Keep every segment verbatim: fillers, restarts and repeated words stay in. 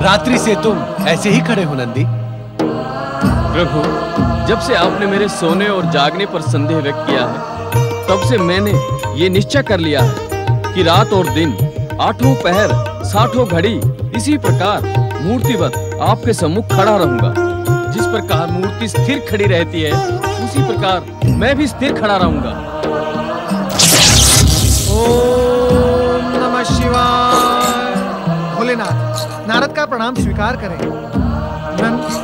रात्रि से तुम ऐसे ही खड़े हो नंदी? प्रभु, जब से आपने मेरे सोने और जागने पर संदेह व्यक्त किया है, तब से मैंने ये निश्चय कर लिया है कि रात और दिन, आठों पहर, साठों घड़ी इसी प्रकार मूर्तिवत आपके सम्मुख खड़ा रहूंगा। जिस प्रकार मूर्ति स्थिर खड़ी रहती है, उसी प्रकार मैं भी स्थिर खड़ा रहूंगा। ओम नमः शिवाय। भोलेनाथ, नारद का प्रणाम स्वीकार करें। नंद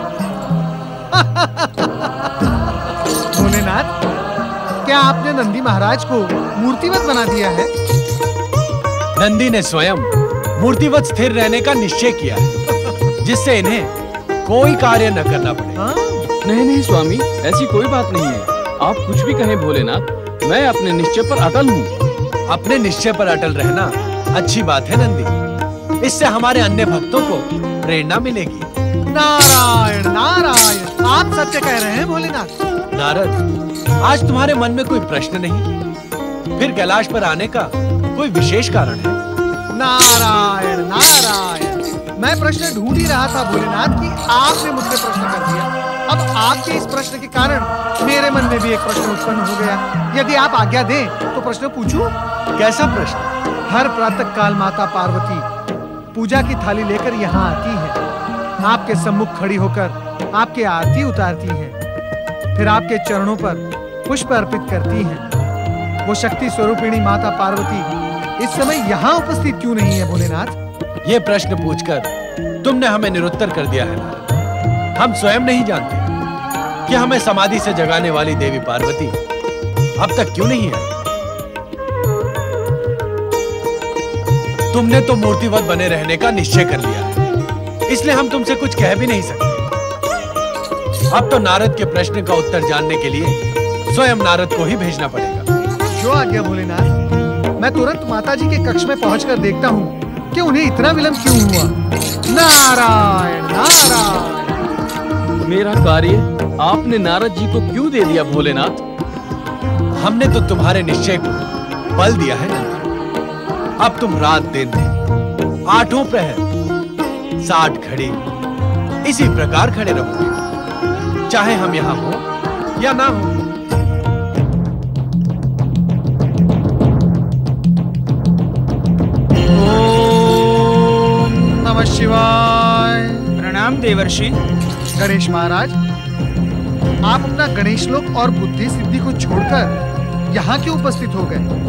भोलेनाथ, क्या आपने नंदी महाराज को मूर्तिवत बना दिया है? नंदी ने स्वयं मूर्तिवत स्थिर रहने का निश्चय किया है, जिससे इन्हें कोई कार्य न करना पड़े। हाँ? नहीं नहीं स्वामी, ऐसी कोई बात नहीं है। आप कुछ भी कहें भोलेनाथ, मैं अपने निश्चय पर अटल हूँ। अपने निश्चय पर अटल रहना अच्छी बात है नंदी, इससे हमारे अन्य भक्तों को प्रेरणा मिलेगी। नारायण नारायण, आप सत्य कह रहे हैं भोलेनाथ। नारद, आज तुम्हारे मन में कोई प्रश्न नहीं, फिर कैलाश पर आने का कोई विशेष कारण है? नारायण नारायण, मैं प्रश्न ढूंढ ही रहा था भोलेनाथ कि आपने मुझसे प्रश्न कर दिया। अब आपके इस प्रश्न के कारण मेरे मन में भी एक प्रश्न उत्पन्न हो गया। यदि आप आज्ञा दें तो प्रश्न पूछूं? कैसा प्रश्न? हर प्रातः काल माता पार्वती पूजा की थाली लेकर यहाँ आती है, आपके सम्मुख खड़ी होकर आपके आरती उतारती हैं, फिर आपके चरणों पर पुष्प अर्पित करती हैं। वो शक्ति स्वरूपिणी माता पार्वती इस समय यहाँ उपस्थित क्यों नहीं है भोलेनाथ? ये प्रश्न पूछकर तुमने हमें निरुत्तर कर दिया है नारद। हम स्वयं नहीं जानते कि हमें समाधि से जगाने वाली देवी पार्वती अब तक क्यों नहीं है। तुमने तो मूर्तिवत बने रहने का निश्चय कर लिया है, इसलिए हम तुमसे कुछ कह भी नहीं सकते। अब तो नारद के प्रश्न का उत्तर जानने के लिए स्वयं नारद को ही भेजना पड़ेगा। जो आज्ञा भोलेनाथ। मैं तुरंत माताजी के कक्ष में पहुंचकर देखता हूँ कि उन्हें इतना विलंब क्यों हुआ। नारायण नारायण। मेरा कार्य आपने नारद जी को क्यों दे दिया भोलेनाथ? हमने तो तुम्हारे निश्चय को बल दिया है ना। अब तुम रात दिन आठों प्रहर साठ घड़ी इसी प्रकार खड़े रहोगे, चाहे हम यहाँ हो या ना हो। ओम नमः शिवाय। प्रणाम देवर्षि। गणेश महाराज, आप अपना गणेश लोक और बुद्धि सिद्धि को छोड़कर यहाँ क्यों उपस्थित हो गए?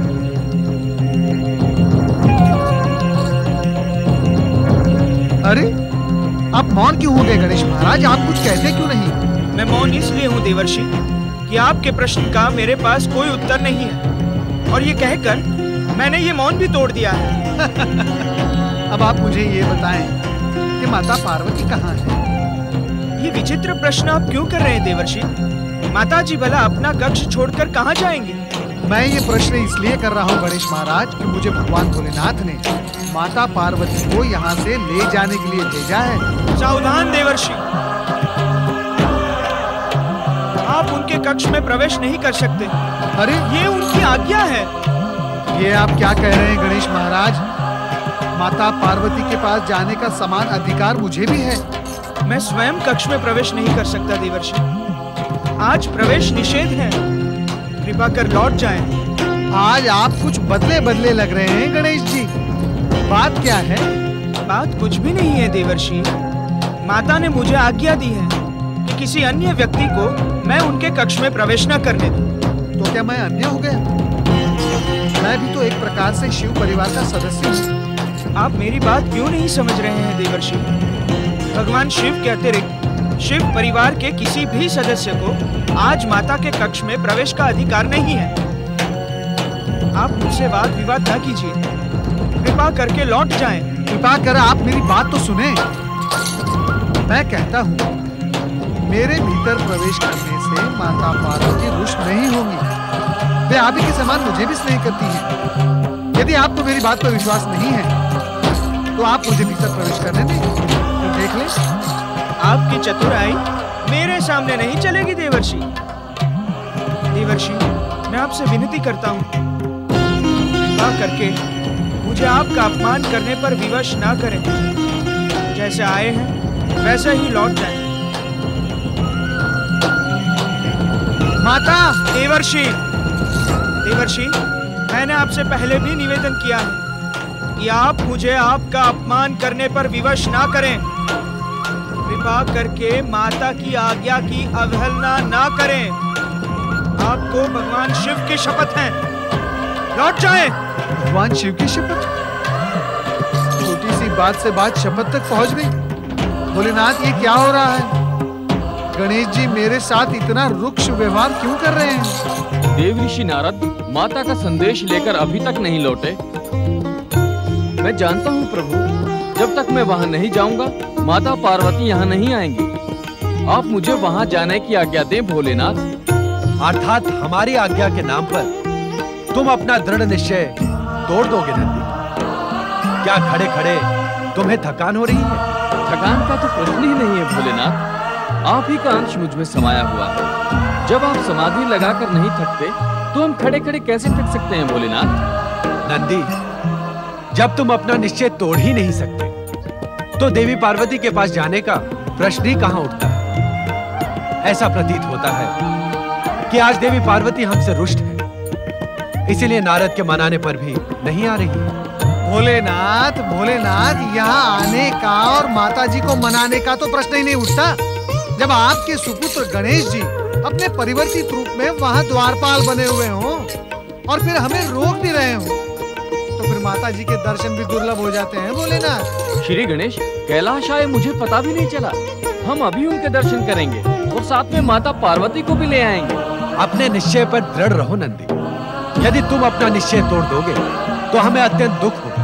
अरे, आप मौन क्यों हो गए गणेश महाराज? आप कुछ कहते क्यों नहीं? मैं मौन इसलिए हूँ देवर्षि कि आपके प्रश्न का मेरे पास कोई उत्तर नहीं है, और ये कहकर मैंने ये मौन भी तोड़ दिया है। अब आप मुझे ये बताएं कि माता पार्वती कहाँ है? ये विचित्र प्रश्न आप क्यों कर रहे हैं देवर्षि? माता जी भला अपना कक्ष छोड़कर कहाँ जाएंगे? मैं ये प्रश्न इसलिए कर रहा हूँ गणेश महाराज कि मुझे भगवान भोलेनाथ ने माता पार्वती को यहाँ से ले जाने के लिए भेजा है। सावधान देवर्षि, आप उनके कक्ष में प्रवेश नहीं कर सकते। अरे, ये उनकी आज्ञा है। ये आप क्या कह रहे हैं गणेश महाराज? माता पार्वती के पास जाने का समान अधिकार मुझे भी है। मैं स्वयं कक्ष में प्रवेश नहीं कर सकता देवर्षि। आज प्रवेश निषेध है, कृपा कर लौट जाएं। आज आप कुछ बदले बदले लग रहे हैं गणेश जी। बात क्या है? बात कुछ भी नहीं है देवर्षि। माता ने मुझे आज्ञा दी है कि किसी अन्य व्यक्ति को मैं उनके कक्ष में प्रवेश न करने दूं। तो क्या मैं अन्य हो गया? मैं भी तो एक प्रकार से शिव परिवार का सदस्य हूँ। आप मेरी बात क्यों नहीं समझ रहे हैं देवर्षि? भगवान शिव के अतिरिक्त शिव परिवार के किसी भी सदस्य को आज माता के कक्ष में प्रवेश का अधिकार नहीं है। आप मुझसे वाद विवाद न कीजिए, कृपा करके लौट जाएं। कृपा कर आप मेरी बात तो सुने। मैं कहता हूँ, मेरे भीतर प्रवेश करने से माता पार्वती रुष्ट नहीं होंगी। वे आप ही के समान मुझे भी स्नेह करती हैं। यदि आपको मेरी बात पर विश्वास नहीं है तो आप मुझे भीतर प्रवेश करने दें, तो देख लें। आपकी चतुराई मेरे सामने नहीं चलेगी देवर्षि। देवर्षि, मैं आपसे विनती करता हूँ, कृपा करके मुझे आपका अपमान करने पर विवश ना करें। जैसे आए हैं वैसे ही लौट जाएं। माता! देवर्षि, देवर्षि, मैंने आपसे पहले भी निवेदन किया है कि आप मुझे आपका अपमान करने पर विवश ना करें। कृपा करके माता की आज्ञा की अवहेलना ना करें। आपको भगवान शिव की शपथ है, लौट जाएं। भगवान शिव की शपथ? छोटी सी बात से बात शपथ तक पहुंच गई। भोलेनाथ, ये क्या हो रहा है? गणेश जी मेरे साथ इतना रुक्ष व्यवहार क्यों कर रहे हैं? देव ऋषि नारद माता का संदेश लेकर अभी तक नहीं लौटे। मैं जानता हूँ प्रभु, जब तक मैं वहाँ नहीं जाऊंगा माता पार्वती यहाँ नहीं आएंगी। आप मुझे वहाँ जाने की आज्ञा दें भोलेनाथ। अर्थात हमारी आज्ञा के नाम पर तुम अपना दृढ़ निश्चय तोड़ दोगे नंदी? क्या खड़े खड़े तुम्हें थकान हो रही है? थकान का तो प्रश्न ही नहीं है भोलेनाथ, आप ही का अंश मुझ में समाया हुआ है। जब आप समाधि लगाकर नहीं थकते तो हम खड़े खड़े कैसे थक सकते हैं भोलेनाथ? नंदी, जब तुम अपना निश्चय तोड़ ही नहीं सकते तो देवी पार्वती के पास जाने का प्रश्न ही कहां उठता है। ऐसा प्रतीत होता है कि आज देवी पार्वती हमसे रुष्ट है, इसीलिए नारद के मनाने पर भी नहीं आ रही है। भोलेनाथ, भोलेनाथ, यहाँ आने का और माताजी को मनाने का तो प्रश्न ही नहीं उठता। जब आपके सुपुत्र गणेश जी अपने परिवर्तित रूप में वहाँ द्वारपाल बने हुए हों और फिर हमें रोक भी रहे हों, तो फिर माताजी के दर्शन भी दुर्लभ हो जाते हैं भोलेनाथ। श्री गणेश, कैलाश आए मुझे पता भी नहीं चला। हम अभी उनके दर्शन करेंगे और साथ में माता पार्वती को भी ले आएंगे। अपने निश्चय पर दृढ़ रहो नंदी। यदि तुम अपना निश्चय तोड़ दोगे तो हमें अत्यंत दुख होगा।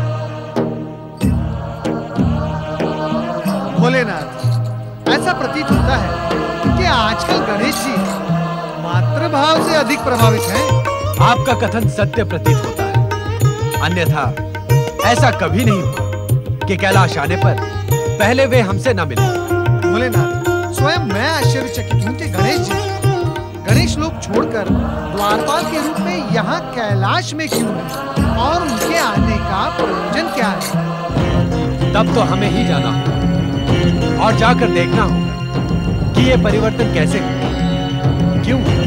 भोलेनाथ, ऐसा प्रतीत होता है कि आजकल गणेश जी मातृभाव से अधिक प्रभावित हैं। आपका कथन सत्य प्रतीत होता है, अन्यथा ऐसा कभी नहीं हुआ कि कैलाश आने पर पहले वे हमसे न मिले। भोलेनाथ, स्वयं मैं आश्चर्यचकित हूँ कि गणेश जी गणेश लोक छोड़कर द्वारपाल के रूप में यहाँ कैलाश में क्यों हैं और उनके आने का प्रयोजन क्या है? तब तो हमें ही जाना होगा और जाकर देखना होगा कि ये परिवर्तन कैसे हुआ, क्यों हुआ।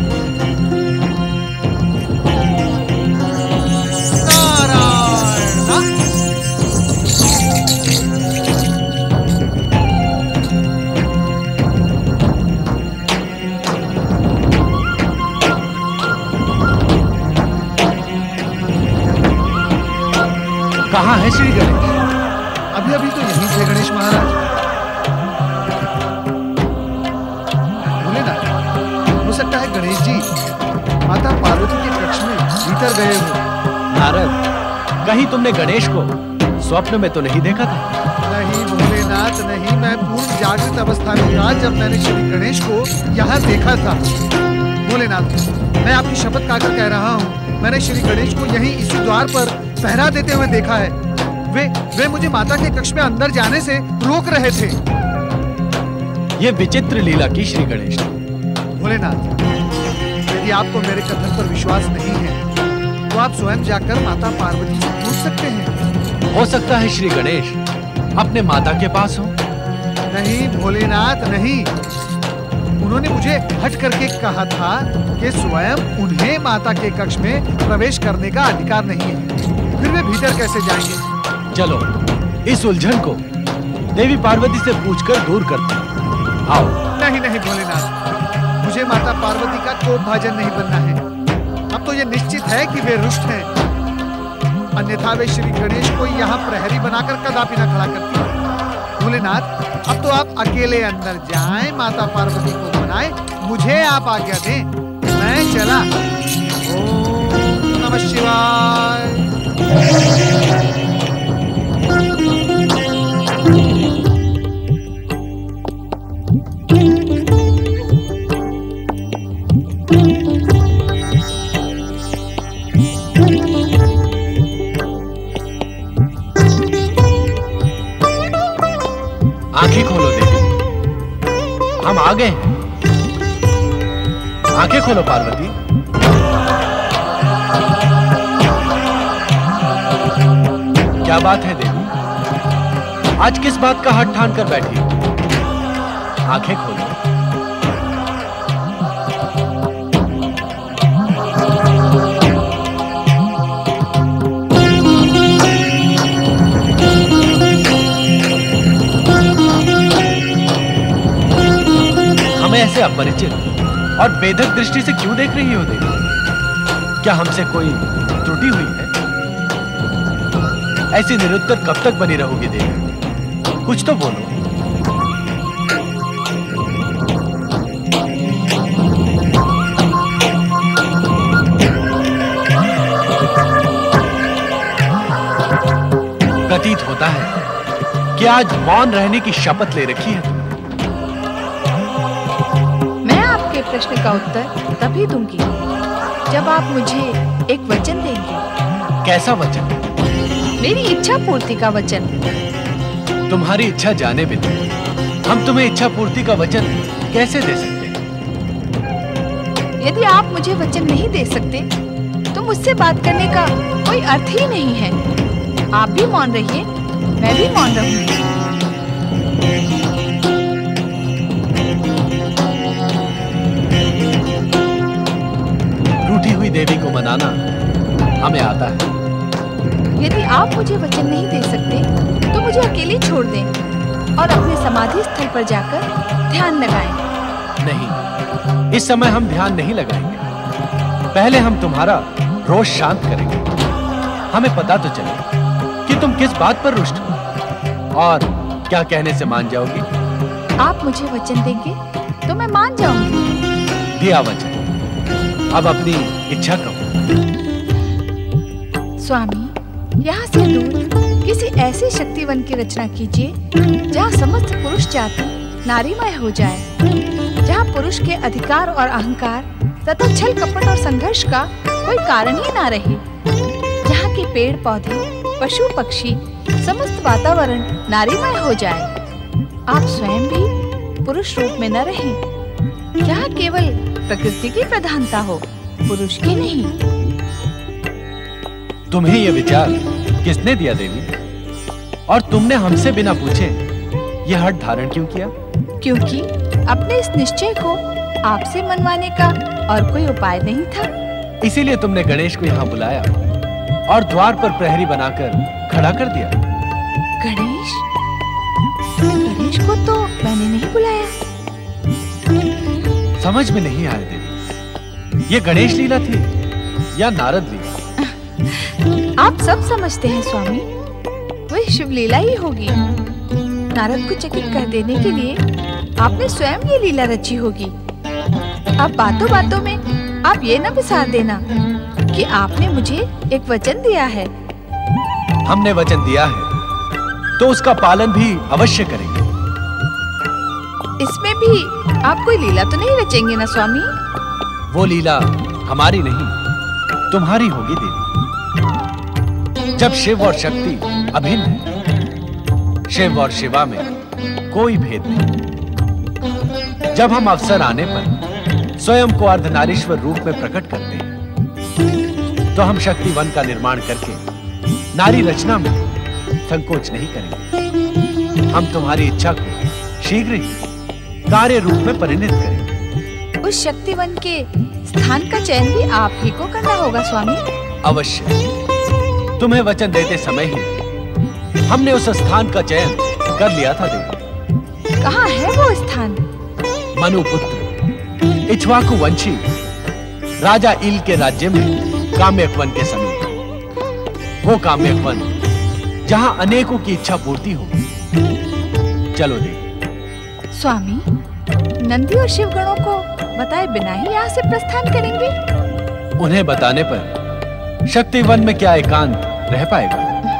कहाँ है श्री गणेश? अभी अभी तो यहीं थे गणेश महाराज। भोलेनाथ, हो सकता है गणेश जी माता पार्वती के कक्ष में भीतर गए हो। नारद, कहीं तुमने गणेश को स्वप्न में तो नहीं देखा था? नहीं भोलेनाथ, नहीं। मैं पूर्ण जागृत अवस्था में था जब मैंने श्री गणेश को यहाँ देखा था। भोलेनाथ, मैं आपकी शपथ खाकर कह रहा हूँ, मैंने श्री गणेश को यहीं इसी द्वार पर पहरा देते हुए देखा है। वे वे मुझे माता के कक्ष में अंदर जाने से रोक रहे थे। ये विचित्र लीला की श्री गणेश ने। भोलेनाथ, यदि आपको मेरे कथन पर विश्वास नहीं है तो आप स्वयं जाकर माता पार्वती से पूछ सकते हैं। हो सकता है श्री गणेश अपने माता के पास हो। नहीं भोलेनाथ, नहीं। उन्होंने मुझे हट करके कहा था कि स्वयं उन्हें माता के कक्ष में प्रवेश करने का अधिकार नहीं है। फिर वे भीतर कैसे जाएंगे? चलो इस उलझन को देवी पार्वती से पूछकर दूर करते हैं। आओ। नहीं नहीं भोलेनाथ, मुझे माता पार्वती का कोप भाजन नहीं बनना है। अब तो ये निश्चित है कि वे रुष्ट हैं, अन्यथा वे श्री गणेश को यहाँ प्रहरी बनाकर कदापि न खड़ा करती। भोलेनाथ, अब तो आप अकेले अंदर जाएं, माता पार्वती को मनाएं, मुझे आप आज्ञा दें, मैं चला। ओम नमः शिवाय। आंखें खोलो देवी, हम आ गए हैं। आंखें खोलो पार्वती। क्या बात है देवी, आज किस बात का हट ठान कर बैठी हो? आंखें खोलो। हमें ऐसे अपरिचित और बेधक दृष्टि से क्यों देख रही हो देवी? क्या हमसे कोई त्रुटि हुई है? ऐसी निरुत्तर कब तक बनी रहोगी देवी? कुछ तो बोलो। प्रतीत होता है कि आज मौन रहने की शपथ ले रखी है। मैं आपके प्रश्न का उत्तर तभी दूंगी जब आप मुझे एक वचन देंगे। कैसा वचन? मेरी इच्छा पूर्ति का वचन। तुम्हारी इच्छा जाने बिना हम तुम्हें इच्छा पूर्ति का वचन कैसे दे सकते? यदि आप मुझे वचन नहीं दे सकते तो मुझसे बात करने का कोई अर्थ ही नहीं है। आप भी मौन रहिए, मैं भी मौन रहूंगी। रूठी हुई देवी को मनाना हमें आता है। यदि आप मुझे वचन नहीं दे सकते तो मुझे अकेले छोड़ दें और अपने समाधि स्थल पर जाकर ध्यान लगाएं। नहीं, इस समय हम ध्यान नहीं लगाएंगे। पहले हम तुम्हारा रोष शांत करेंगे। हमें पता तो चले कि तुम किस बात पर रुष्ट हो और क्या कहने से मान जाओगी। आप मुझे वचन देंगे तो मैं मान जाऊंगी। दिया वचन, अब अपनी इच्छा कहो। स्वामी, यहाँ से दूर किसी ऐसे शक्तिवन की रचना कीजिए जहाँ समस्त पुरुष जाति नारीमय हो जाए, जहाँ पुरुष के अधिकार और अहंकार तथा छल कपट और संघर्ष का कोई कारण ही ना रहे, जहाँ के पेड़ पौधे पशु पक्षी समस्त वातावरण नारीमय हो जाए। आप स्वयं भी पुरुष रूप में न रहें, जहाँ केवल प्रकृति की प्रधानता हो, पुरुष की नहीं। तुम्हें यह विचार किसने दिया देवी? और तुमने हमसे बिना पूछे यह हठ धारण क्यों किया? क्योंकि अपने इस निश्चय को आपसे मनवाने का और कोई उपाय नहीं था। इसीलिए तुमने गणेश को यहाँ बुलाया और द्वार पर प्रहरी बनाकर खड़ा कर दिया। गणेश? गणेश को तो मैंने नहीं बुलाया। समझ में नहीं आया देवी, ये गणेश लीला थी या नारद लीला? आप सब समझते हैं स्वामी, वही शिव लीला ही होगी। नारद को चकित कर देने के लिए आपने स्वयं ये लीला रची होगी। अब बातों बातों में आप ये न बिसार देना कि आपने मुझे एक वचन दिया है। हमने वचन दिया है तो उसका पालन भी अवश्य करेंगे। इसमें भी आप कोई लीला तो नहीं रचेंगे ना स्वामी? वो लीला हमारी नहीं, तुम्हारी होगी देवी। जब शिव और शक्ति अभिन्न है, शिव और शिवा में कोई भेद नहीं। जब हम अवसर आने पर स्वयं को अर्धनारीश्वर रूप में प्रकट करते हैं, तो हम शक्ति वन का निर्माण करके नारी रचना में संकोच नहीं करेंगे। हम तुम्हारी इच्छा को शीघ्र ही कार्य रूप में परिणित करेंगे। उस शक्ति वन के स्थान का चयन भी आप ही को करना होगा स्वामी। अवश्य। तुम्हें वचन देते समय ही हमने उस स्थान का चयन कर लिया था देवी। कहाँ है वो स्थान? मनुपुत्र इक्ष्वाकु वंशी राजा इल के राज्य में काम्यक वन के समीप। वो काम्यक वन जहाँ अनेकों की इच्छा पूर्ति हो। चलो देवी। स्वामी, नंदी और शिवगणों को बताए बिना ही यहाँ से प्रस्थान करेंगे? उन्हें बताने पर शक्ति वन में क्या एकांत रह पाएगा?